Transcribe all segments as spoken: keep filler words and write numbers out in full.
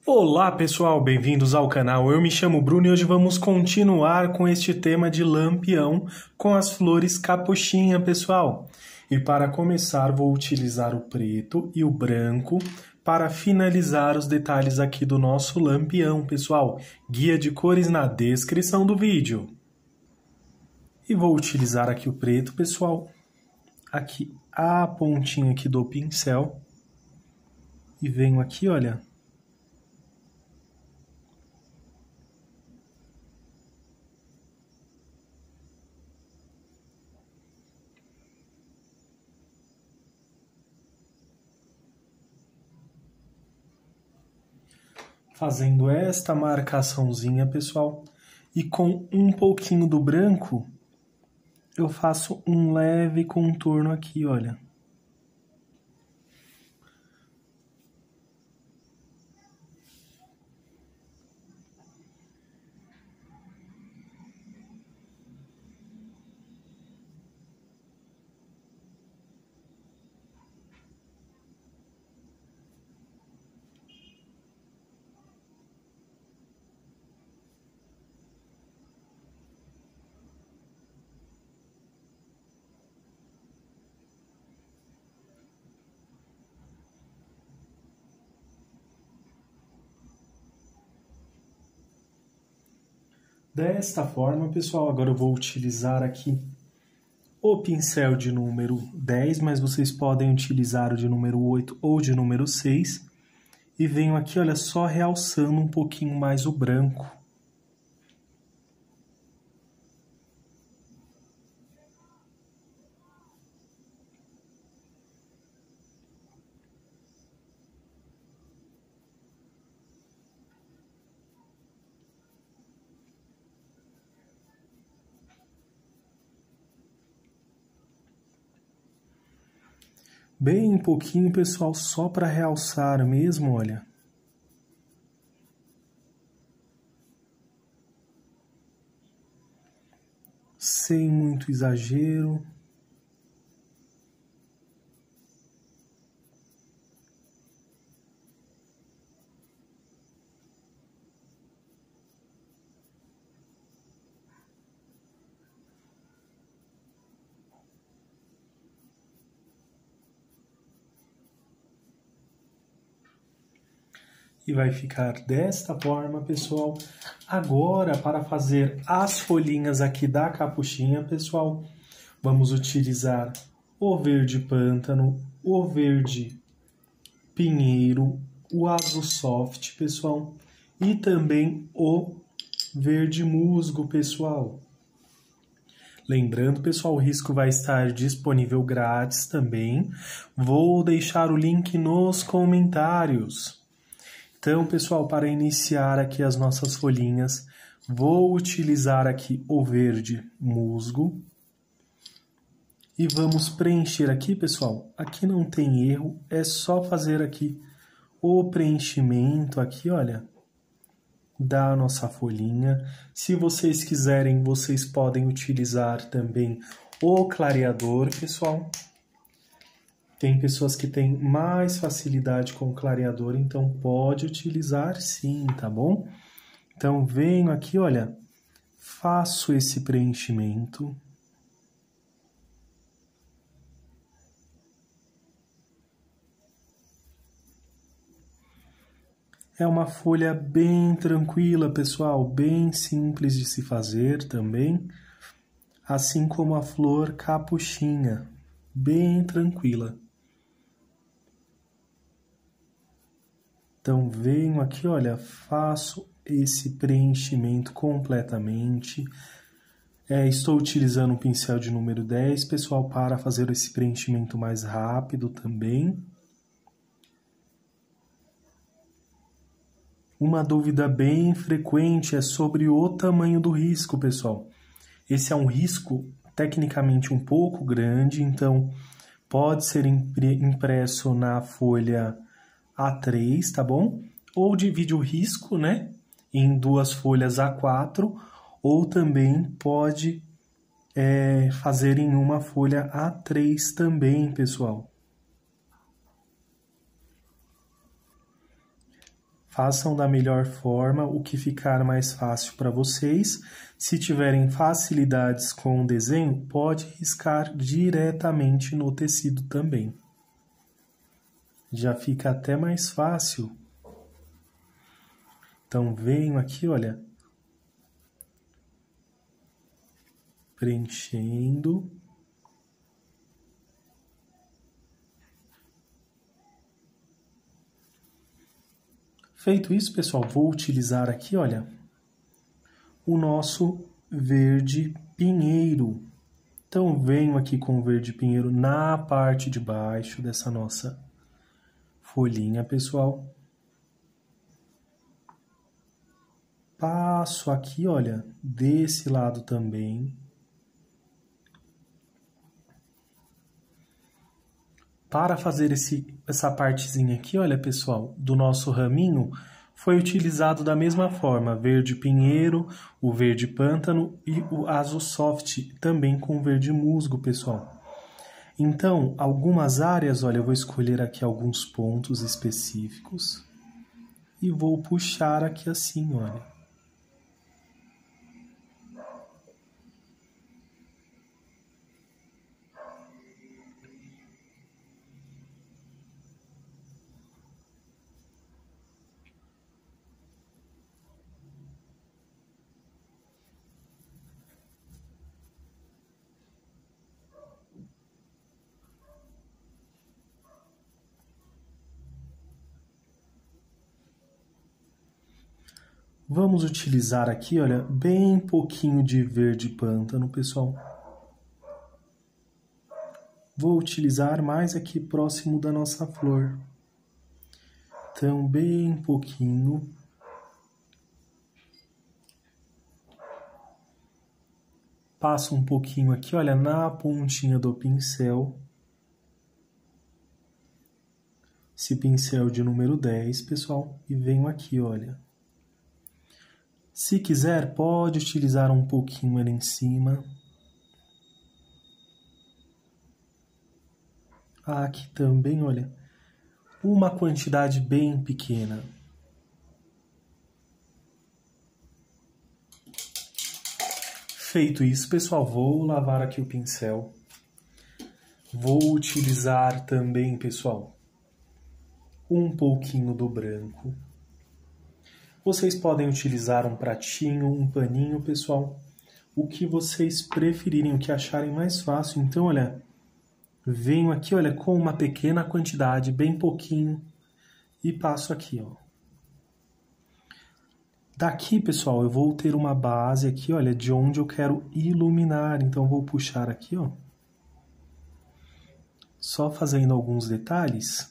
Olá pessoal, bem-vindos ao canal. Eu me chamo Bruno e hoje vamos continuar com este tema de lampião com as flores capuchinha, pessoal. E para começar vou utilizar o preto e o branco para finalizar os detalhes aqui do nosso lampião, pessoal. Guia de cores na descrição do vídeo. E vou utilizar aqui o preto, pessoal. Aqui a pontinha aqui do pincel. E venho aqui, olha. Fazendo esta marcaçãozinha, pessoal. E com um pouquinho do branco, eu faço um leve contorno aqui, olha. Desta forma, pessoal, agora eu vou utilizar aqui o pincel de número dez, mas vocês podem utilizar o de número oito ou de número seis. E venho aqui, olha, só realçando um pouquinho mais o branco. Bem um pouquinho, pessoal, só para realçar mesmo, olha. Sem muito exagero. E vai ficar desta forma, pessoal. Agora, para fazer as folhinhas aqui da capuchinha, pessoal, vamos utilizar o verde pântano, o verde pinheiro, o azul soft, pessoal, e também o verde musgo, pessoal. Lembrando, pessoal, o risco vai estar disponível grátis também. Vou deixar o link nos comentários. Então, pessoal, para iniciar aqui as nossas folhinhas, vou utilizar aqui o verde musgo. E vamos preencher aqui, pessoal. Aqui não tem erro, é só fazer aqui o preenchimento aqui, olha, da nossa folhinha. Se vocês quiserem, vocês podem utilizar também o clareador, pessoal. Tem pessoas que têm mais facilidade com o clareador, então pode utilizar sim, tá bom? Então, venho aqui, olha, faço esse preenchimento. É uma folha bem tranquila, pessoal, bem simples de se fazer também, assim como a flor capuchinha, bem tranquila. Então, venho aqui, olha, faço esse preenchimento completamente. É, estou utilizando o pincel de número dez, pessoal, para fazer esse preenchimento mais rápido também. Uma dúvida bem frequente é sobre o tamanho do risco, pessoal. Esse é um risco tecnicamente um pouco grande, então pode ser impresso na folha A três, tá bom? Ou divide o risco, né, em duas folhas A quatro, ou também pode é, fazer em uma folha A três também, pessoal. Façam da melhor forma o que ficar mais fácil para vocês. Se tiverem facilidades com o desenho, pode riscar diretamente no tecido também. Já fica até mais fácil. Então, venho aqui, olha, preenchendo. Feito isso, pessoal, vou utilizar aqui, olha, o nosso verde pinheiro. Então, venho aqui com o verde pinheiro na parte de baixo dessa nossa folhinha, pessoal. Passo aqui, olha, desse lado também. Para fazer esse, essa partezinha aqui, olha, pessoal, do nosso raminho, foi utilizado da mesma forma, verde pinheiro, o verde pântano e o azul soft, também com verde musgo, pessoal. Então, algumas áreas, olha, eu vou escolher aqui alguns pontos específicos e vou puxar aqui assim, olha. Vamos utilizar aqui, olha, bem pouquinho de verde pântano, pessoal. Vou utilizar mais aqui próximo da nossa flor. Então, bem pouquinho. Passo um pouquinho aqui, olha, na pontinha do pincel. Esse pincel de número dez, pessoal, e venho aqui, olha. Se quiser, pode utilizar um pouquinho ali em cima. Aqui também, olha, uma quantidade bem pequena. Feito isso, pessoal, vou lavar aqui o pincel. Vou utilizar também, pessoal, um pouquinho do branco. Vocês podem utilizar um pratinho, um paninho, pessoal. O que vocês preferirem, o que acharem mais fácil. Então, olha, venho aqui, olha, com uma pequena quantidade, bem pouquinho, e passo aqui, ó. Daqui, pessoal, eu vou ter uma base aqui, olha, de onde eu quero iluminar. Então, vou puxar aqui, ó. Só fazendo alguns detalhes.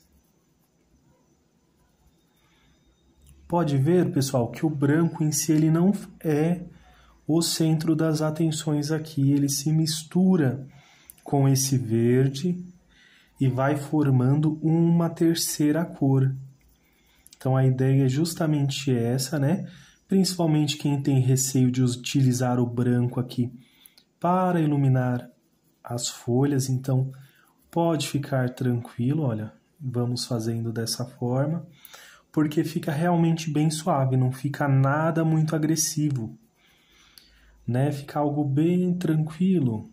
Pode ver, pessoal, que o branco em si ele não é o centro das atenções aqui. Ele se mistura com esse verde e vai formando uma terceira cor. Então, a ideia é justamente essa, né? Principalmente quem tem receio de utilizar o branco aqui para iluminar as folhas. Então, pode ficar tranquilo, olha, vamos fazendo dessa forma. Porque fica realmente bem suave, não fica nada muito agressivo, né? Fica algo bem tranquilo.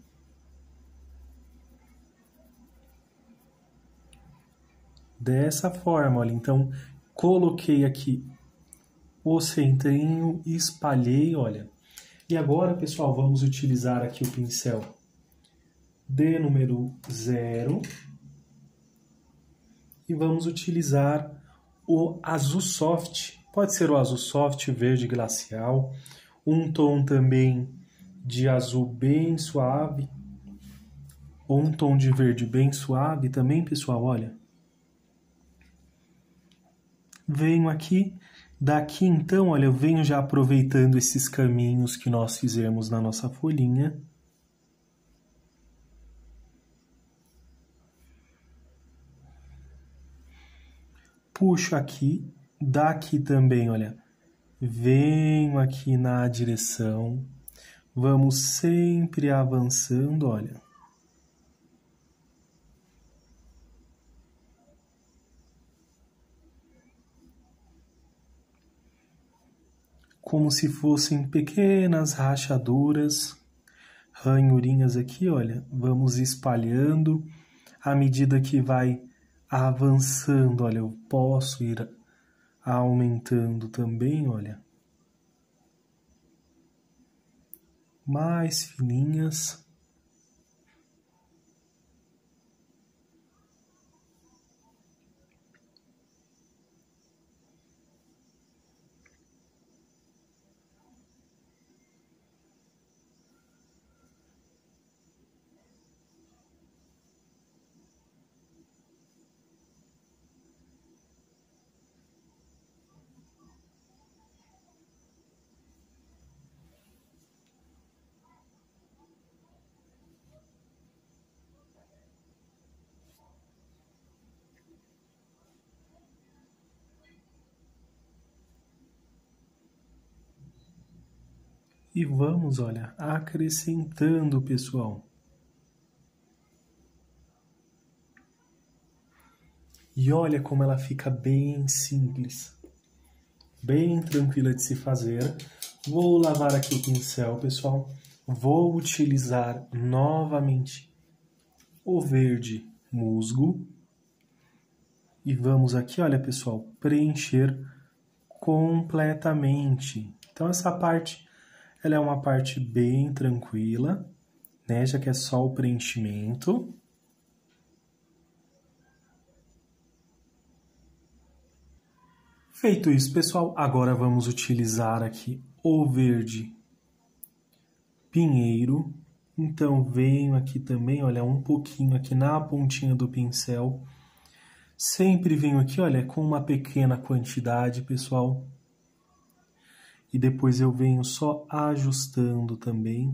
Dessa forma, olha, então coloquei aqui o centrinho, espalhei, olha. E agora, pessoal, vamos utilizar aqui o pincel de número zero e vamos utilizar o azul soft, pode ser o azul soft verde glacial, um tom também de azul bem suave, ou um tom de verde bem suave também, pessoal, olha. Venho aqui, daqui então, olha, eu venho já aproveitando esses caminhos que nós fizemos na nossa folhinha. Puxo aqui, daqui também, olha, venho aqui na direção, vamos sempre avançando, olha. como se fossem pequenas rachaduras, ranhurinhas aqui, olha, vamos espalhando à medida que vai avançando, olha, eu posso ir aumentando também, olha, mais fininhas. E vamos, olha, acrescentando, pessoal. E olha como ela fica bem simples, bem tranquila de se fazer. Vou lavar aqui o pincel, pessoal. Vou utilizar novamente o verde musgo. E vamos aqui, olha, pessoal, preencher completamente. Então essa parte, ela é uma parte bem tranquila, né? Já que é só o preenchimento. Feito isso, pessoal, agora vamos utilizar aqui o verde pinheiro. Então, venho aqui também, olha, um pouquinho aqui na pontinha do pincel. Sempre venho aqui, olha, com uma pequena quantidade, pessoal. E depois eu venho só ajustando também.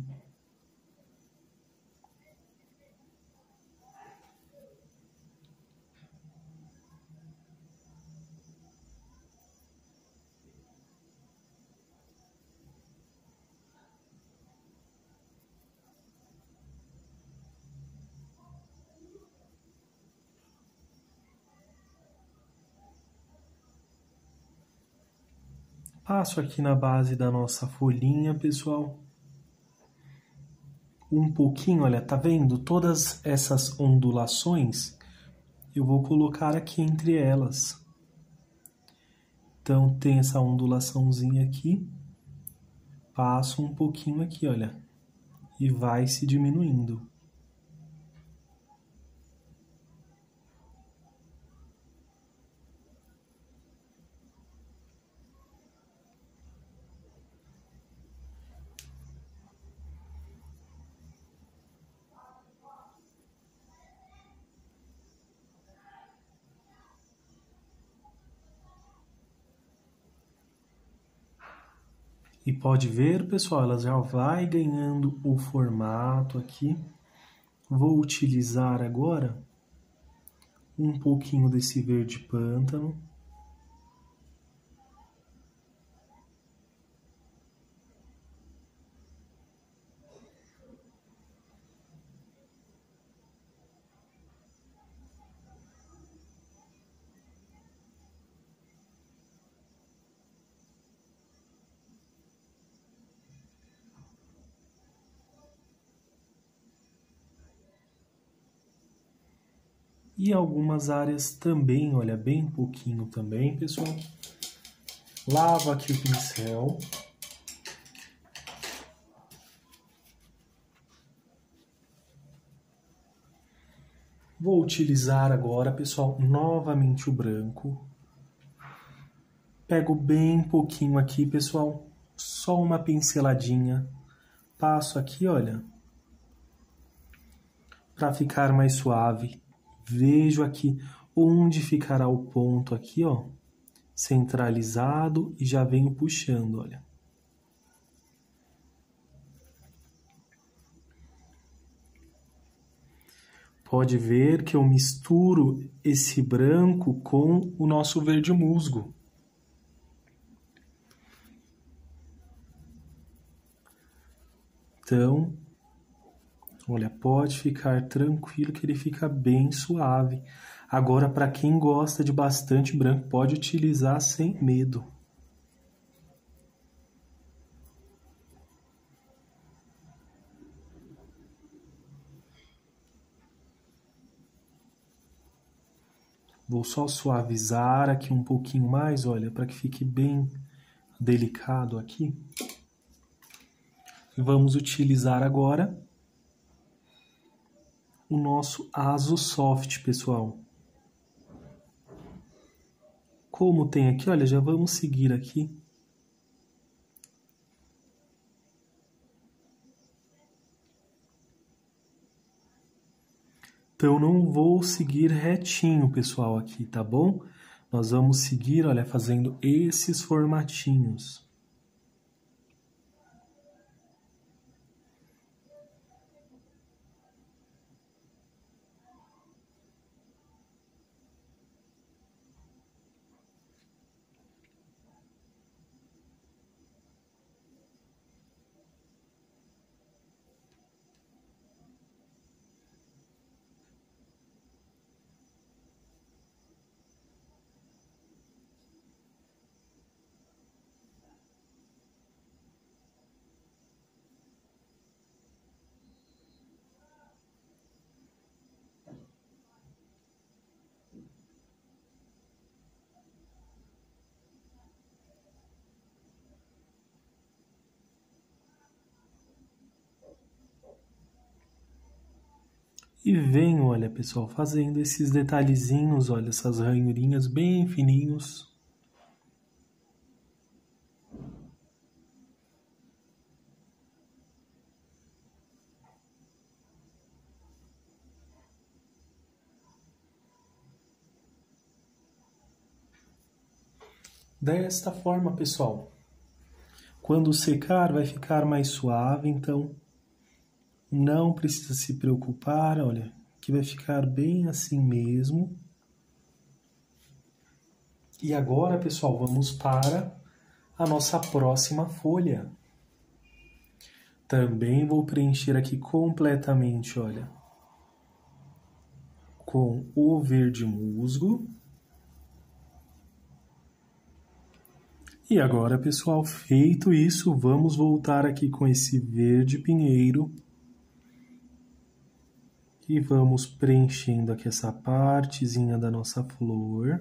Passo aqui na base da nossa folhinha, pessoal. Um pouquinho, olha, tá vendo? Todas essas ondulações, eu vou colocar aqui entre elas. Então, tem essa ondulaçãozinha aqui. Passo um pouquinho aqui, olha. E vai se diminuindo. E pode ver, pessoal, ela já vai ganhando o formato aqui. Vou utilizar agora um pouquinho desse verde pântano. E algumas áreas também, olha, bem pouquinho também, pessoal. Lavo aqui o pincel. Vou utilizar agora, pessoal, novamente o branco. Pego bem pouquinho aqui, pessoal, só uma pinceladinha. Passo aqui, olha, para ficar mais suave. Vejo aqui onde ficará o ponto aqui, ó, centralizado e já venho puxando, olha. Pode ver que eu misturo esse branco com o nosso verde musgo. Então, olha, pode ficar tranquilo que ele fica bem suave. Agora, para quem gosta de bastante branco, pode utilizar sem medo. Vou só suavizar aqui um pouquinho mais, olha, para que fique bem delicado aqui. E vamos utilizar agora o nosso Azo Soft, pessoal. Como tem aqui, olha, já vamos seguir aqui. Então, não vou seguir retinho, pessoal, aqui, tá bom? Nós vamos seguir, olha, fazendo esses formatinhos. E venho, olha, pessoal, fazendo esses detalhezinhos, olha, essas ranhurinhas bem fininhos. Desta forma, pessoal. Quando secar, vai ficar mais suave, então não precisa se preocupar, olha, que vai ficar bem assim mesmo. E agora, pessoal, vamos para a nossa próxima folha. Também vou preencher aqui completamente, olha, com o verde musgo. E agora, pessoal, feito isso, vamos voltar aqui com esse verde pinheiro. E vamos preenchendo aqui essa partezinha da nossa flor.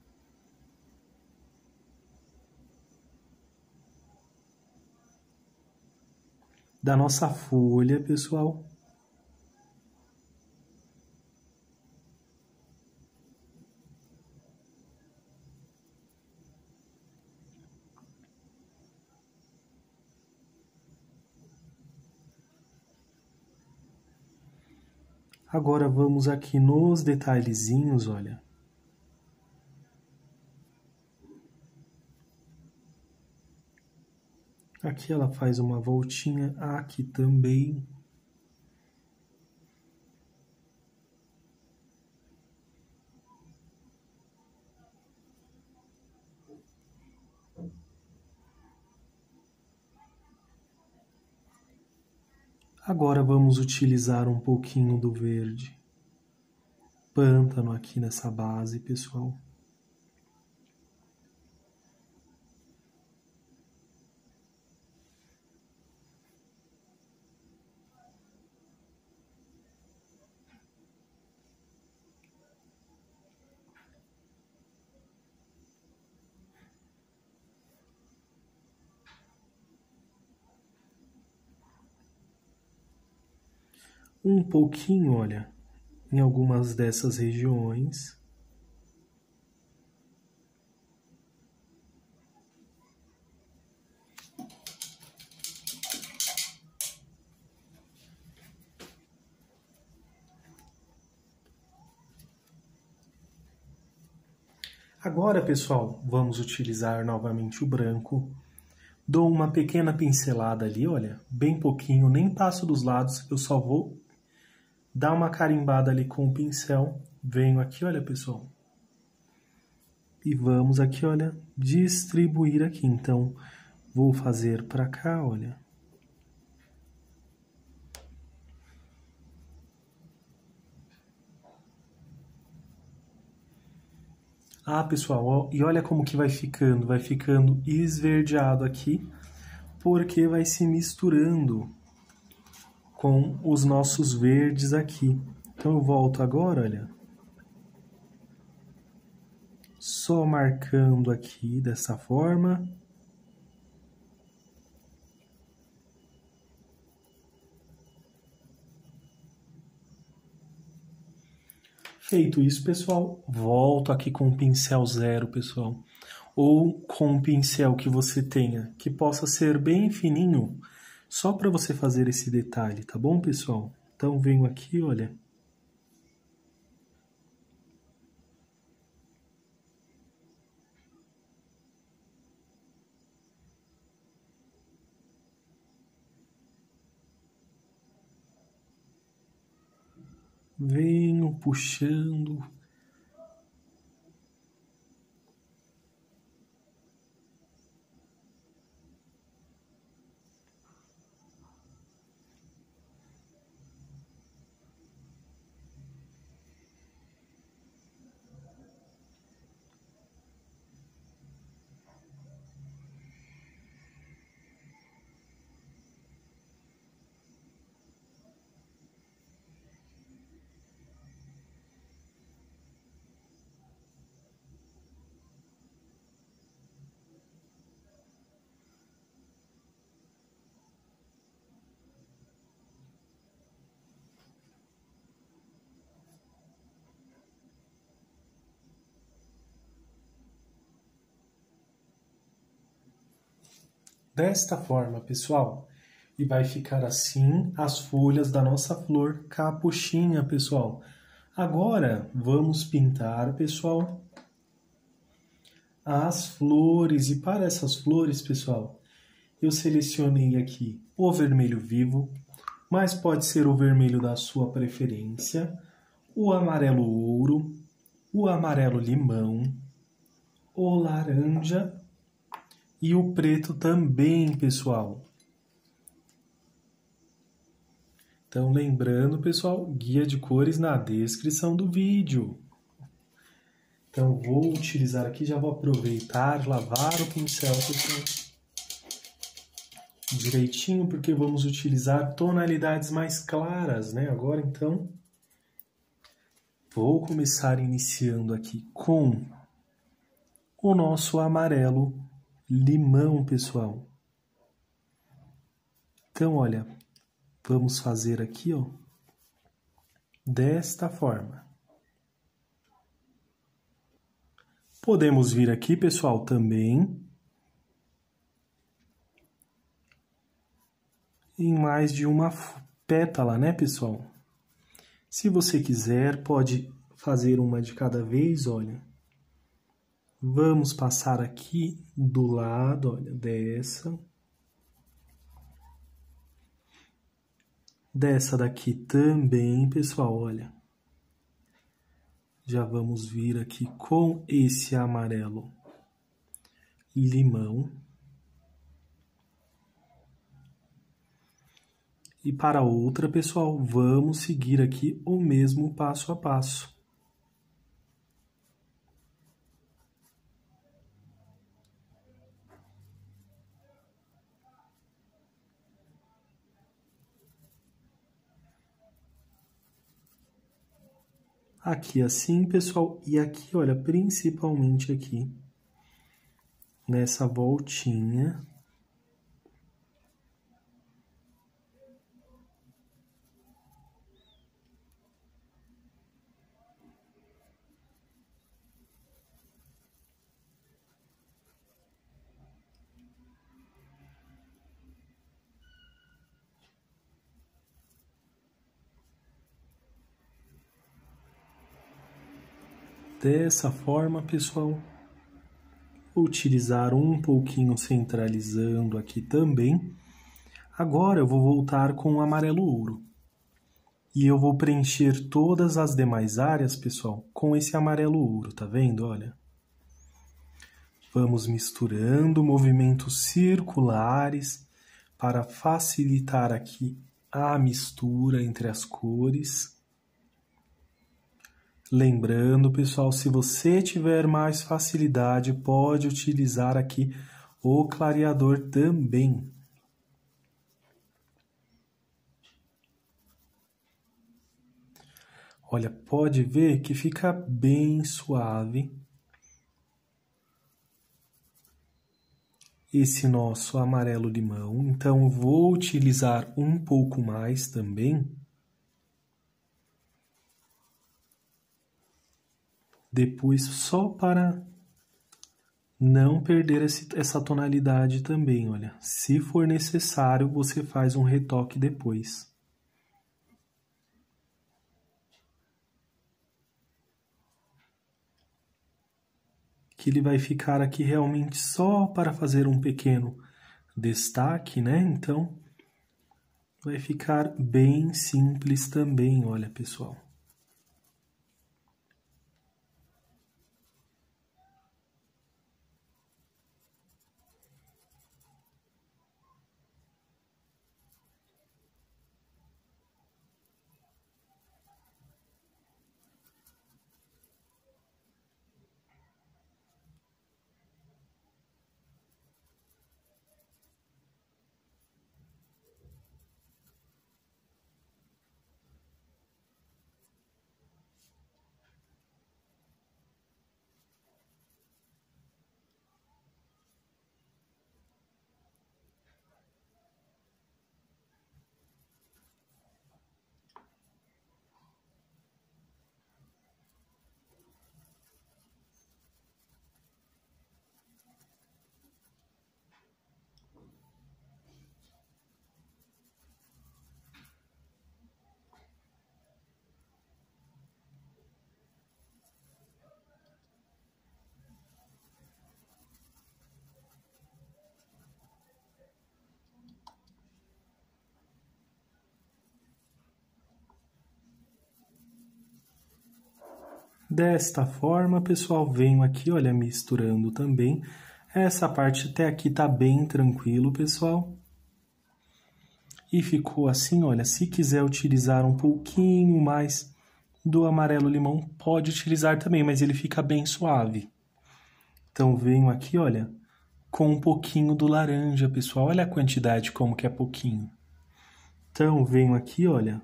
Da nossa folha, pessoal. Agora vamos aqui nos detalhezinhos, olha. Aqui ela faz uma voltinha, aqui também. Agora vamos utilizar um pouquinho do verde pântano aqui nessa base, pessoal. Um pouquinho, olha, em algumas dessas regiões. Agora, pessoal, vamos utilizar novamente o branco. Dou uma pequena pincelada ali, olha, bem pouquinho, nem passo dos lados, eu só vou dar uma carimbada ali com o pincel. Venho aqui, olha, pessoal. E vamos aqui, olha, distribuir aqui. Então, vou fazer para cá, olha. Ah, pessoal, ó, e olha como que vai ficando. Vai ficando esverdeado aqui, porque vai se misturando com os nossos verdes aqui. Então, eu volto agora, olha. Só marcando aqui dessa forma. Feito isso, pessoal, volto aqui com o pincel zero, pessoal. Ou com um pincel que você tenha, que possa ser bem fininho, só para você fazer esse detalhe, tá bom, pessoal? Então, venho aqui, olha. Venho puxando. Desta forma, pessoal, e vai ficar assim as folhas da nossa flor capuchinha, pessoal. Agora, vamos pintar, pessoal, as flores. E para essas flores, pessoal, eu selecionei aqui o vermelho vivo, mas pode ser o vermelho da sua preferência, o amarelo ouro, o amarelo limão, o laranja e o preto também, pessoal. Então, lembrando, pessoal, guia de cores na descrição do vídeo. Então, vou utilizar aqui, já vou aproveitar, lavar o pincel, pessoal, direitinho, porque vamos utilizar tonalidades mais claras, né? Agora, então, vou começar iniciando aqui com o nosso amarelo limão, pessoal. Então, olha, vamos fazer aqui, ó, desta forma. Podemos vir aqui, pessoal, também em mais de uma pétala, né, pessoal? Se você quiser, pode fazer uma de cada vez, olha. Vamos passar aqui do lado, olha, dessa. Dessa daqui também, pessoal, olha. Já vamos vir aqui com esse amarelo limão. E para outra, pessoal, vamos seguir aqui o mesmo passo a passo. Aqui assim, pessoal, e aqui, olha, principalmente aqui, nessa voltinha. Dessa forma, pessoal, vou utilizar um pouquinho centralizando aqui também. Agora eu vou voltar com o amarelo ouro. E eu vou preencher todas as demais áreas, pessoal, com esse amarelo ouro, tá vendo? Olha. Vamos misturando movimentos circulares para facilitar aqui a mistura entre as cores. Lembrando, pessoal, se você tiver mais facilidade, pode utilizar aqui o clareador também. Olha, pode ver que fica bem suave, esse nosso amarelo limão, então vou utilizar um pouco mais também. Depois, só para não perder esse, essa tonalidade também, olha. Se for necessário, você faz um retoque depois. Que ele vai ficar aqui realmente só para fazer um pequeno destaque, né? Então, vai ficar bem simples também, olha, pessoal. Desta forma, pessoal, venho aqui, olha, misturando também. Essa parte até aqui tá bem tranquilo, pessoal. E ficou assim, olha, se quiser utilizar um pouquinho mais do amarelo limão, pode utilizar também, mas ele fica bem suave. Então, venho aqui, olha, com um pouquinho do laranja, pessoal. Olha a quantidade, como que é pouquinho. Então, venho aqui, olha...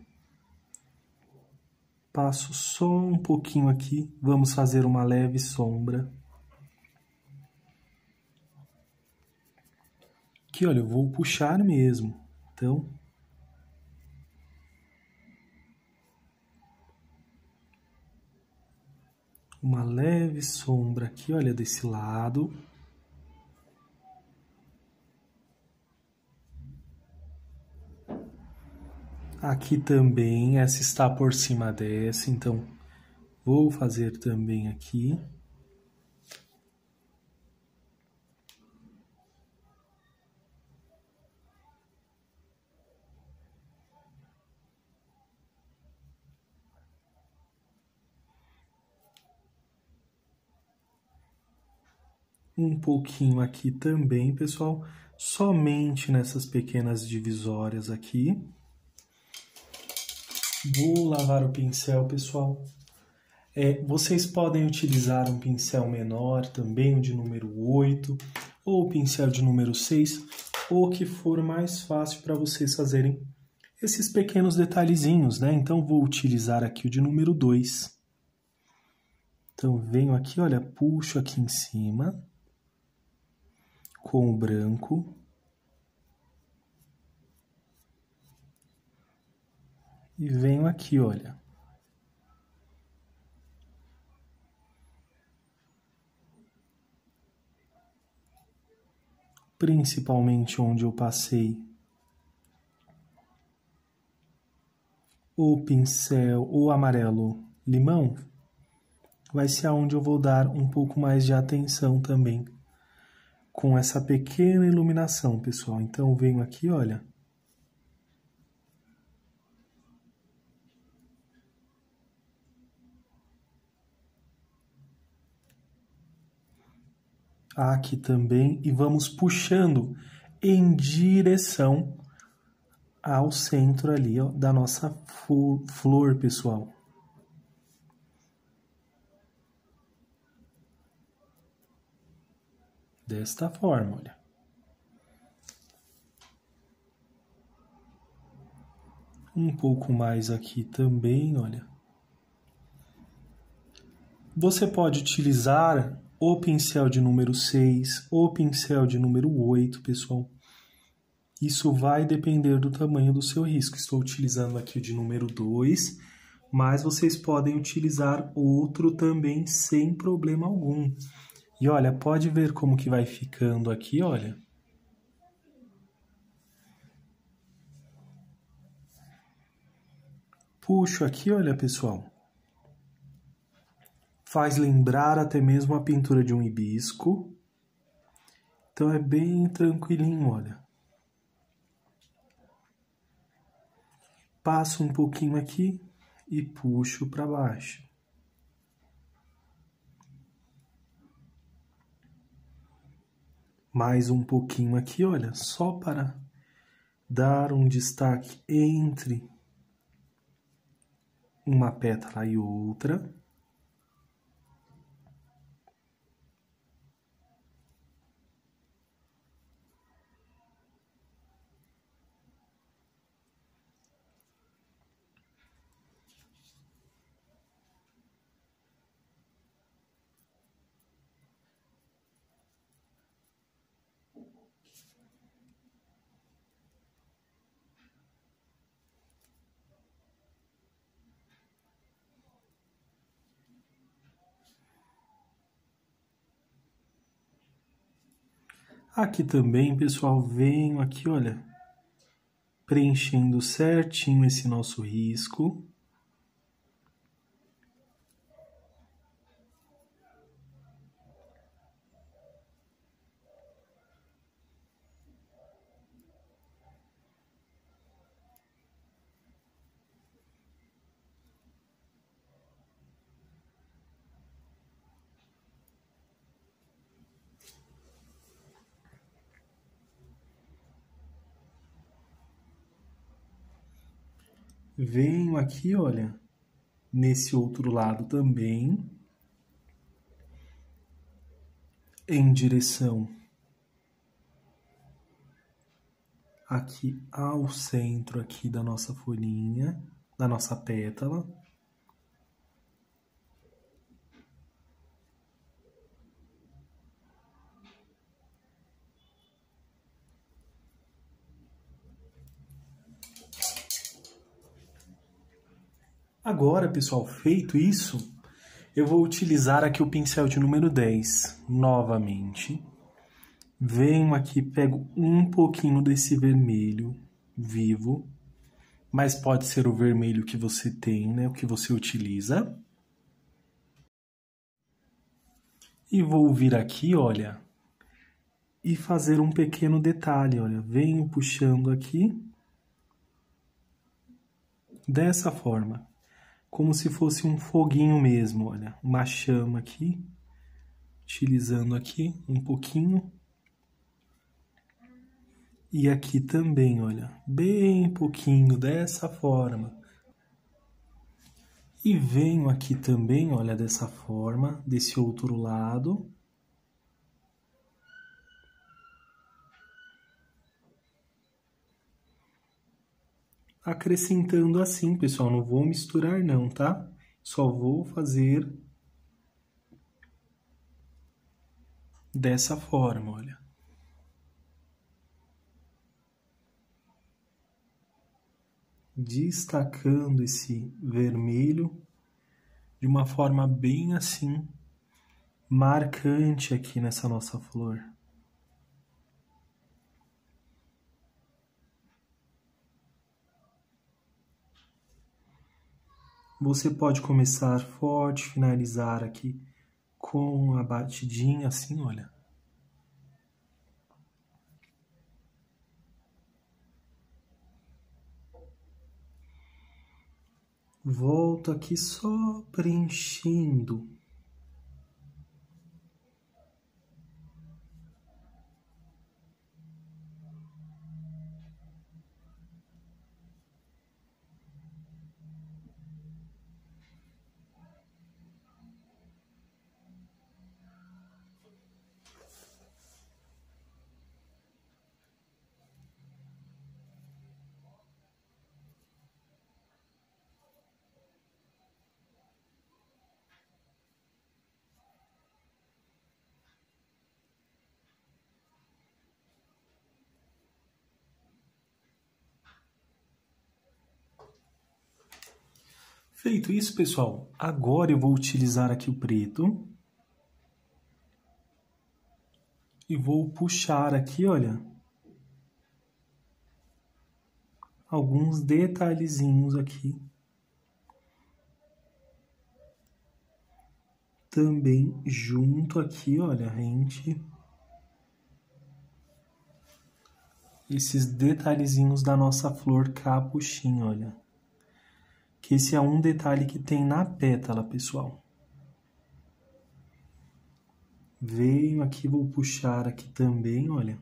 Passo só um pouquinho aqui, vamos fazer uma leve sombra. Aqui, olha, eu vou puxar mesmo, então... Uma leve sombra aqui, olha, desse lado. Aqui também, essa está por cima dessa, então vou fazer também aqui. Um pouquinho aqui também, pessoal, somente nessas pequenas divisórias aqui. Vou lavar o pincel, pessoal. É, vocês podem utilizar um pincel menor também, o de número oito, ou o pincel de número seis, ou o que for mais fácil para vocês fazerem esses pequenos detalhezinhos, né? Então, vou utilizar aqui o de número dois. Então, venho aqui, olha, puxo aqui em cima, com o branco. E venho aqui, olha. Principalmente onde eu passei o pincel, o amarelo limão, vai ser aonde eu vou dar um pouco mais de atenção também com essa pequena iluminação, pessoal. Então, venho aqui, olha. Aqui também, e vamos puxando em direção ao centro ali, ó, da nossa flor, pessoal. Desta forma, olha. Um pouco mais aqui também, olha. Você pode utilizar o pincel de número seis, o pincel de número oito, pessoal. Isso vai depender do tamanho do seu risco. Estou utilizando aqui o de número dois, mas vocês podem utilizar outro também sem problema algum. E olha, pode ver como que vai ficando aqui, olha. Puxo aqui, olha, pessoal. Faz lembrar até mesmo a pintura de um hibisco. Então é bem tranquilinho, olha. Passo um pouquinho aqui e puxo para baixo. Mais um pouquinho aqui, olha, só para dar um destaque entre uma pétala e outra. Aqui também, pessoal, venho aqui, olha, preenchendo certinho esse nosso risco. Venho aqui, olha, nesse outro lado também, em direção aqui ao centro aqui da nossa folhinha, da nossa pétala. Agora, pessoal, feito isso, eu vou utilizar aqui o pincel de número dez, novamente. Venho aqui, pego um pouquinho desse vermelho vivo, mas pode ser o vermelho que você tem, né, o que você utiliza. E vou vir aqui, olha, e fazer um pequeno detalhe, olha, venho puxando aqui, dessa forma. Como se fosse um foguinho mesmo, olha, uma chama aqui, utilizando aqui um pouquinho. E aqui também, olha, bem pouquinho, dessa forma. E venho aqui também, olha, dessa forma, desse outro lado. Acrescentando assim, pessoal, não vou misturar não, tá? Só vou fazer dessa forma, olha. Destacando esse vermelho de uma forma bem assim, marcante aqui nessa nossa flor. Você pode começar forte, finalizar aqui com a batidinha assim, olha. Volto aqui só preenchendo. Feito isso, pessoal, agora eu vou utilizar aqui o preto. E vou puxar aqui, olha, alguns detalhezinhos aqui. Também junto aqui, olha, rente. Esses detalhezinhos da nossa flor capuchinha, olha. Que esse é um detalhe que tem na pétala, pessoal. Venho aqui, vou puxar aqui também, olha.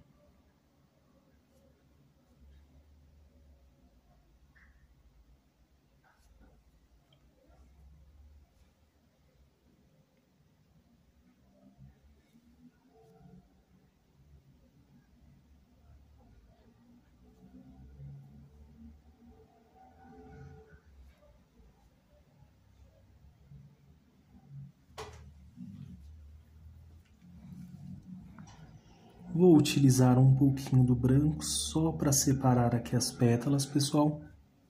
Vou utilizar um pouquinho do branco só para separar aqui as pétalas, pessoal.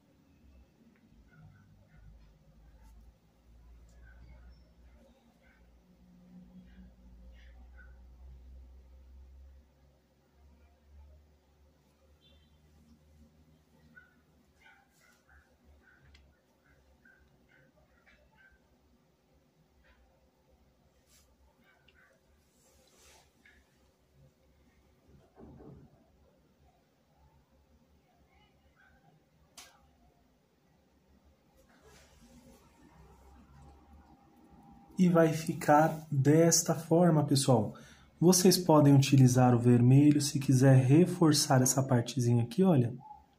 E vai ficar desta forma, pessoal. Vocês podem utilizar o vermelho se quiser reforçar essa partezinha aqui, olha.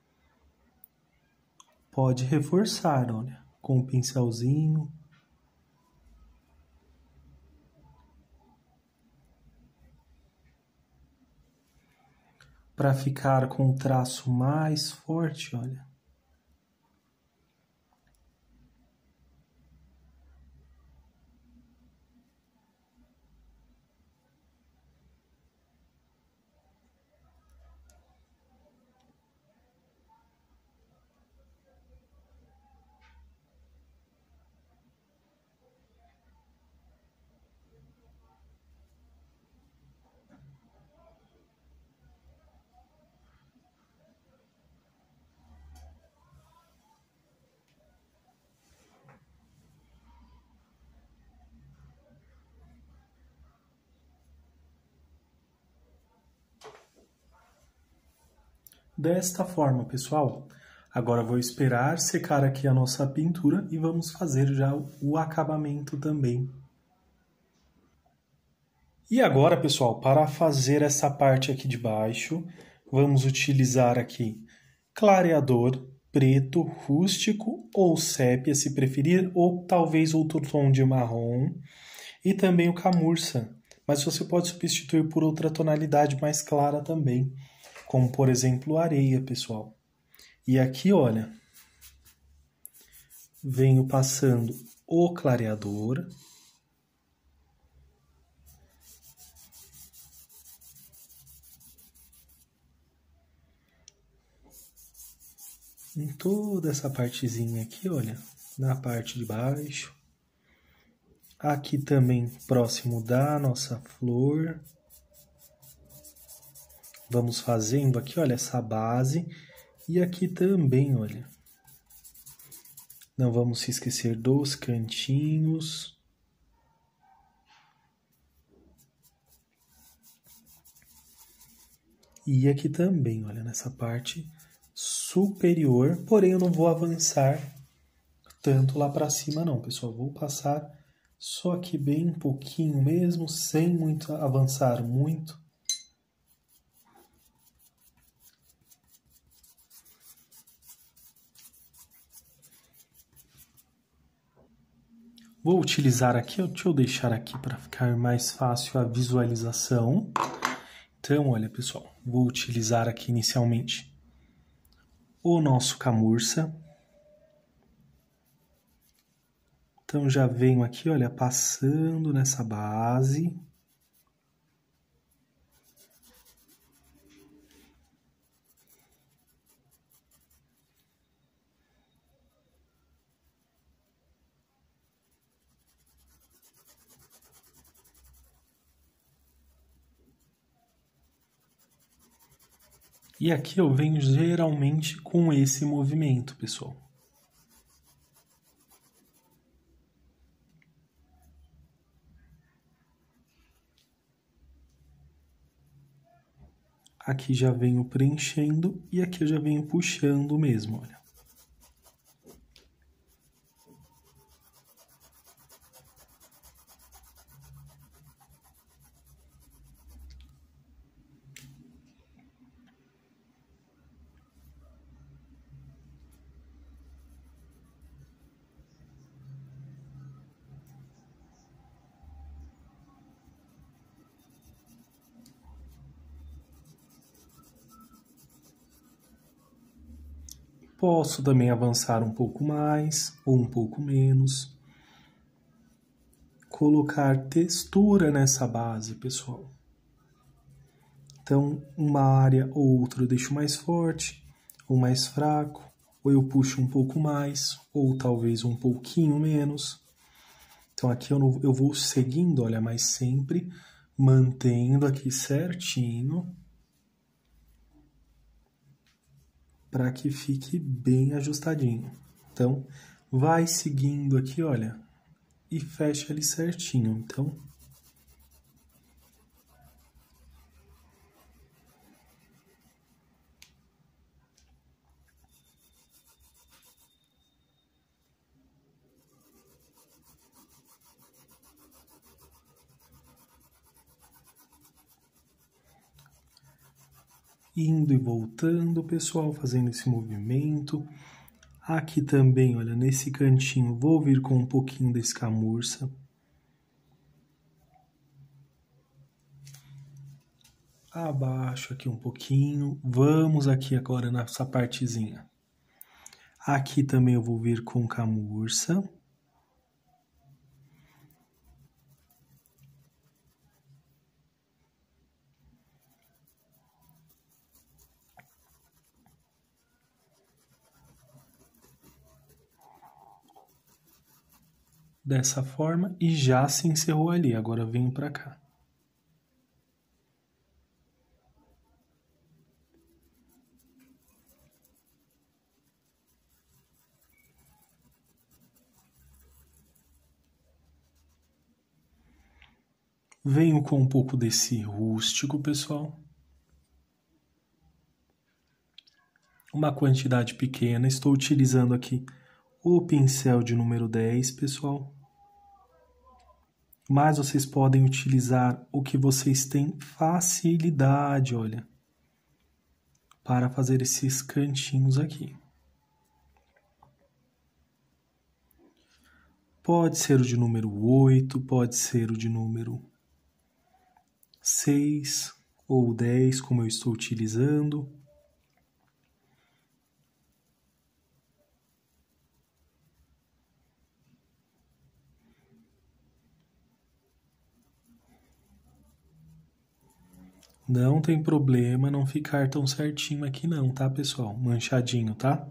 Pode reforçar, olha, com o pincelzinho. Para ficar com o traço mais forte, olha. Desta forma, pessoal. Agora vou esperar secar aqui a nossa pintura e vamos fazer já o acabamento também. E agora, pessoal, para fazer essa parte aqui de baixo, vamos utilizar aqui clareador preto rústico ou sépia, se preferir, ou talvez outro tom de marrom, e também o camurça, mas você pode substituir por outra tonalidade mais clara também, como por exemplo areia, pessoal. E aqui, olha, venho passando o clareador. Em toda essa partezinha aqui, olha, na parte de baixo. Aqui também próximo da nossa flor. Vamos fazendo aqui, olha, essa base. E aqui também, olha. Não vamos se esquecer dos cantinhos. E aqui também, olha, nessa parte superior. Porém, eu não vou avançar tanto lá para cima não, pessoal. Vou passar só aqui bem pouquinho mesmo, sem muito avançar muito. Vou utilizar aqui, deixa eu deixar aqui para ficar mais fácil a visualização. Então, olha, pessoal, vou utilizar aqui inicialmente o nosso camurça. Então, já venho aqui, olha, passando nessa base. E aqui eu venho geralmente com esse movimento, pessoal. Aqui já venho preenchendo e aqui eu já venho puxando mesmo, olha. Posso também avançar um pouco mais ou um pouco menos. Colocar textura nessa base, pessoal. Então, uma área ou outra eu deixo mais forte ou mais fraco, ou eu puxo um pouco mais, ou talvez um pouquinho menos. Então, aqui eu, não, eu vou seguindo, olha, mas sempre mantendo aqui certinho, para que fique bem ajustadinho. Então, vai seguindo aqui, olha, e fecha ali certinho. Então, indo e voltando, pessoal, fazendo esse movimento. Aqui também, olha, nesse cantinho, vou vir com um pouquinho desse camurça. Abaixo aqui um pouquinho. Vamos aqui agora nessa partezinha. Aqui também eu vou vir com camurça. Dessa forma, e já se encerrou ali. Agora eu venho para cá. Venho com um pouco desse rústico, pessoal. Uma quantidade pequena. Estou utilizando aqui o pincel de número dez, pessoal. Mas vocês podem utilizar o que vocês têm facilidade, olha, para fazer esses cantinhos aqui. Pode ser o de número oito, pode ser o de número seis ou dez, como eu estou utilizando. Não tem problema não ficar tão certinho aqui não, tá, pessoal? Manchadinho, tá?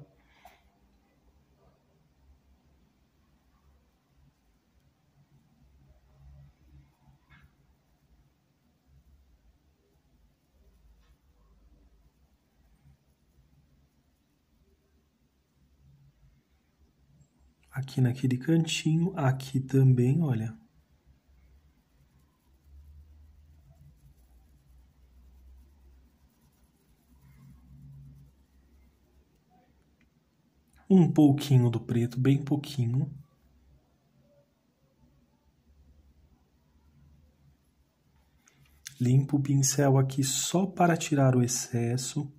Aqui naquele cantinho, aqui também, olha. Um pouquinho do preto, bem pouquinho. Limpo o pincel aqui só para tirar o excesso.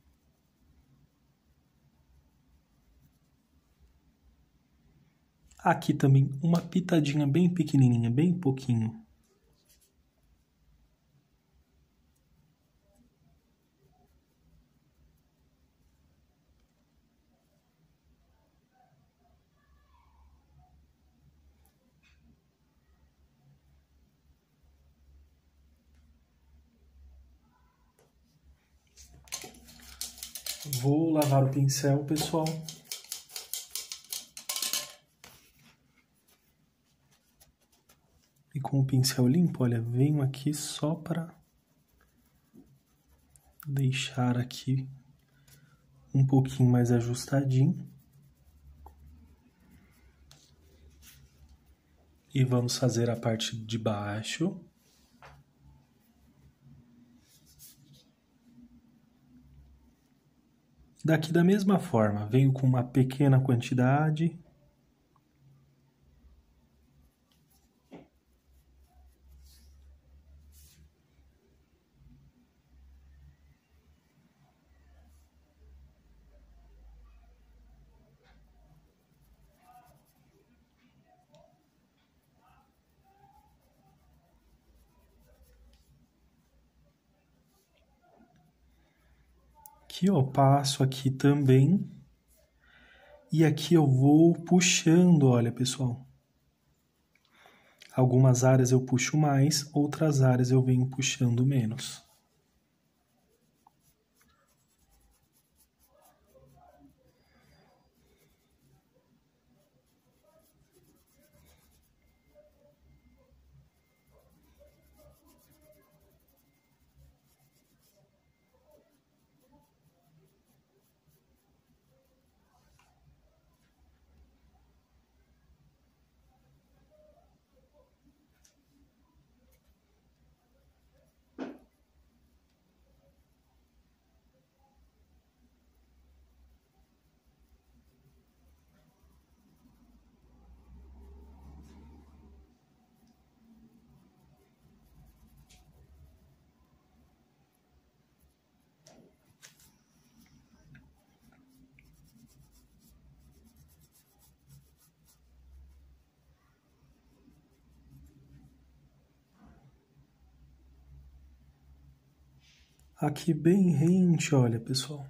Aqui também uma pitadinha bem pequenininha, bem pouquinho. Vou lavar o pincel, pessoal. E com o pincel limpo, olha, venho aqui só para deixar aqui um pouquinho mais ajustadinho. E vamos fazer a parte de baixo. Daqui da mesma forma, venho com uma pequena quantidade. Aqui eu passo aqui também. E aqui eu vou puxando, olha pessoal. Algumas áreas eu puxo mais, outras áreas eu venho puxando menos. Aqui bem rente, olha pessoal.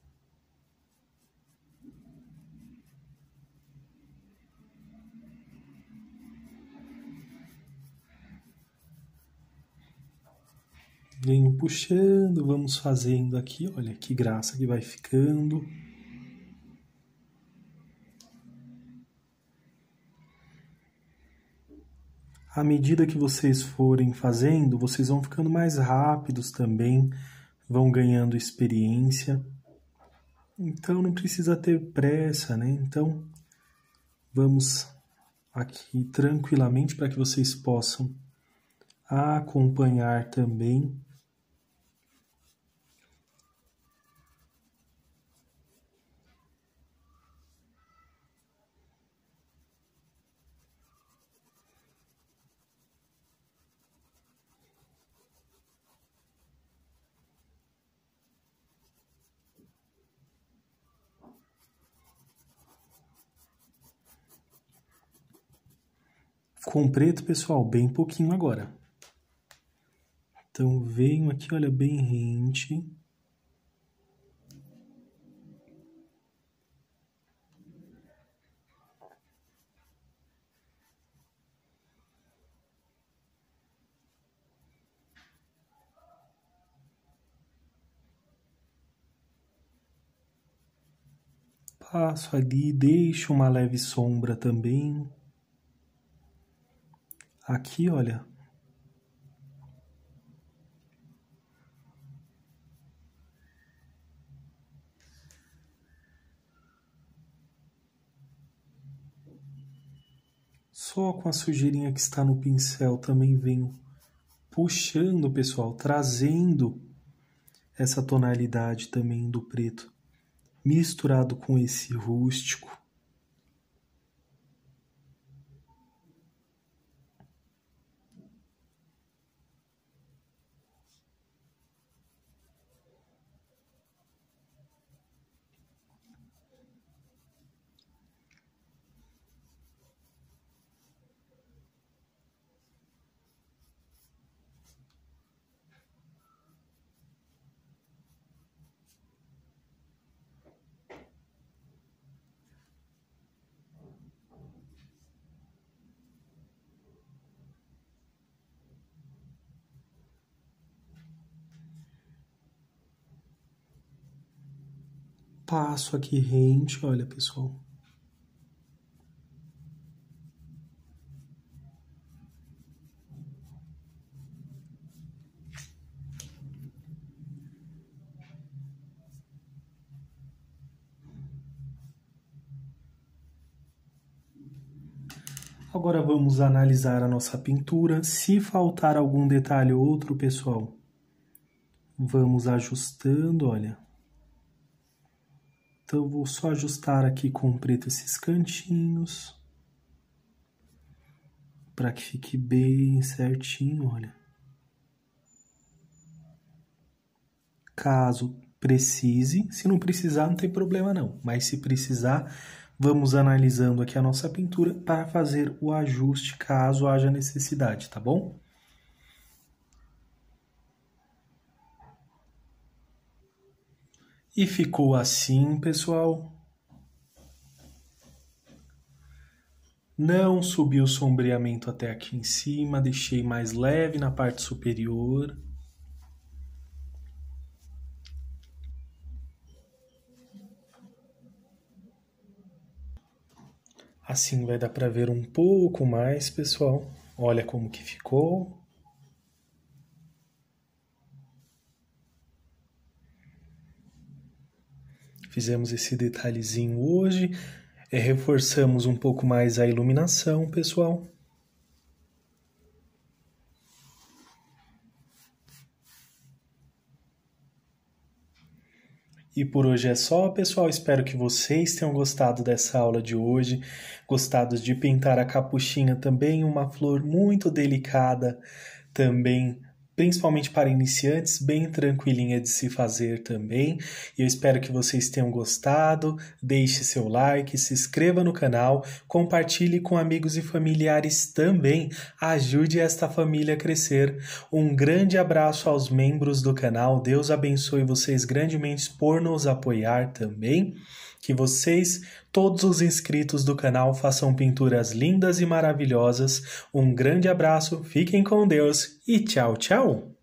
Venho puxando, vamos fazendo aqui, olha que graça que vai ficando. À medida que vocês forem fazendo, vocês vão ficando mais rápidos também, vão ganhando experiência. Então não precisa ter pressa, né? Então vamos aqui tranquilamente para que vocês possam acompanhar também. Com preto, pessoal, bem pouquinho agora. Então, venho aqui, olha, bem rente. Passo ali, deixo uma leve sombra também. Aqui, olha. Só com a sujeirinha que está no pincel também venho puxando, pessoal, trazendo essa tonalidade também do preto, misturado com esse rústico. Passo aqui rente, olha pessoal. Agora vamos analisar a nossa pintura. Se faltar algum detalhe ou outro, pessoal, vamos ajustando, olha. Então, eu vou só ajustar aqui com o preto esses cantinhos, para que fique bem certinho, olha. Caso precise, se não precisar não tem problema não, mas se precisar, vamos analisando aqui a nossa pintura para fazer o ajuste caso haja necessidade, tá bom? E ficou assim, pessoal. Não subi o sombreamento até aqui em cima, deixei mais leve na parte superior. Assim vai dar para ver um pouco mais, pessoal. Olha como que ficou. Fizemos esse detalhezinho hoje. É, reforçamos um pouco mais a iluminação, pessoal. E por hoje é só, pessoal. Espero que vocês tenham gostado dessa aula de hoje, gostado de pintar a capuchinha também, uma flor muito delicada também, principalmente para iniciantes, bem tranquilinha de se fazer também. E eu espero que vocês tenham gostado. Deixe seu like, se inscreva no canal, compartilhe com amigos e familiares também. Ajude esta família a crescer. Um grande abraço aos membros do canal. Deus abençoe vocês grandemente por nos apoiar também. Que vocês, todos os inscritos do canal, façam pinturas lindas e maravilhosas. Um grande abraço, fiquem com Deus e tchau, tchau!